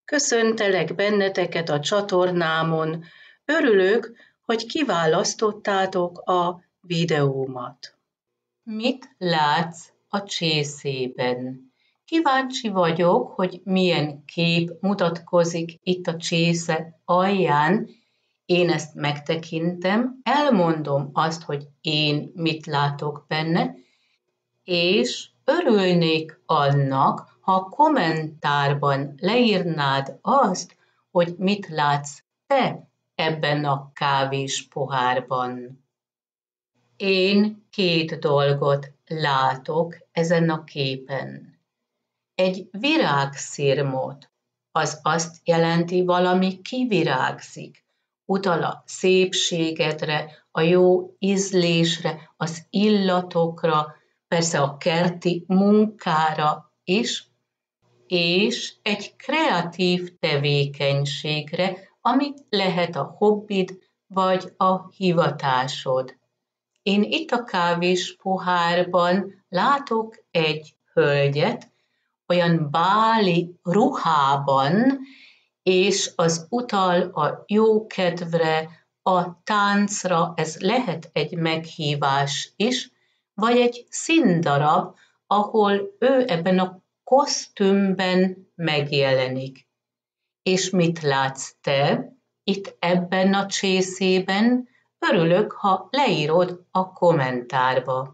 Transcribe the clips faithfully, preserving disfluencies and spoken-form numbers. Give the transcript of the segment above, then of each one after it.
Köszöntelek benneteket a csatornámon. Örülök, hogy kiválasztottátok a videómat. Mit látsz a csészében? Kíváncsi vagyok, hogy milyen kép mutatkozik itt a csésze alján. Én ezt megtekintem, elmondom azt, hogy én mit látok benne, és örülnék annak, ha a kommentárban leírnád azt, hogy mit látsz te ebben a kávés pohárban. Én két dolgot látok ezen a képen. Egy virágszirmot, az azt jelenti, valami kivirágzik, utal a szépségedre, a jó ízlésre, az illatokra, persze a kerti munkára is, és egy kreatív tevékenységre, ami lehet a hobbid vagy a hivatásod. Én itt a kávés pohárban látok egy hölgyet, olyan báli ruhában, és az utal a jókedvre, a táncra, ez lehet egy meghívás is, vagy egy színdarab, ahol ő ebben a kosztümben megjelenik. És mit látsz te itt ebben a csészében? Örülök, ha leírod a kommentárba.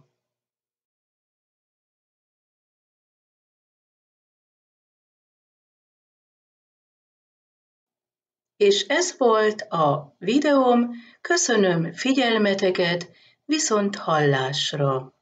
És ez volt a videóm, köszönöm figyelmeteket, viszont hallásra!